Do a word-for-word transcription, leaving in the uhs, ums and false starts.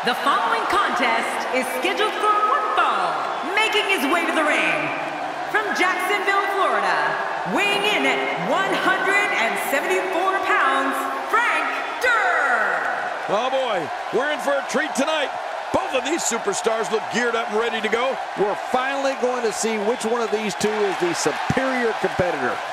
The following contest is scheduled for one fall, making his way to the ring. From Jacksonville, Florida, weighing in at one hundred seventy-four pounds, Frank Durr. Oh boy, we're in for a treat tonight. Both of these superstars look geared up and ready to go. We're finally going to see which one of these two is the superior competitor.